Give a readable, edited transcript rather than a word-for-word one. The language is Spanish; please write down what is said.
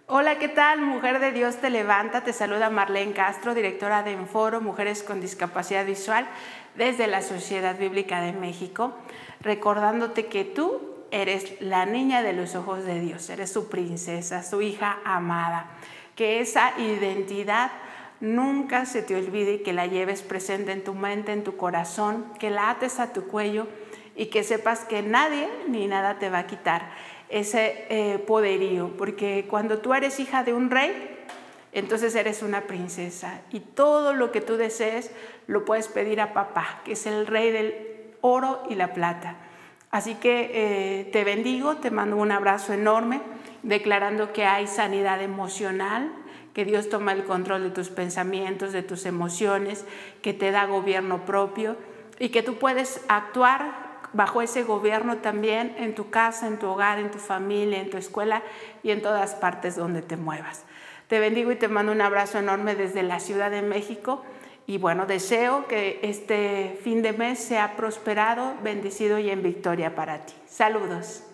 Hola, ¿qué tal? Mujer de Dios te levanta, te saluda Marlene Castro, directora de Enforo Mujeres con Discapacidad Visual desde la Sociedad Bíblica de México, recordándote que tú eres la niña de los ojos de Dios, eres su princesa, su hija amada, que esa identidad nunca se te olvide y que la lleves presente en tu mente, en tu corazón, que la ates a tu cuello y que sepas que nadie ni nada te va a quitar ese poderío, porque cuando tú eres hija de un rey, entonces eres una princesa y todo lo que tú desees lo puedes pedir a papá, que es el rey del oro y la plata. Así que te bendigo, te mando un abrazo enorme, declarando que hay sanidad emocional, que Dios toma el control de tus pensamientos, de tus emociones, que te da gobierno propio y que tú puedes actuar bajo ese gobierno también en tu casa, en tu hogar, en tu familia, en tu escuela y en todas partes donde te muevas. Te bendigo y te mando un abrazo enorme desde la Ciudad de México y bueno, deseo que este fin de mes sea prosperado, bendecido y en victoria para ti. Saludos.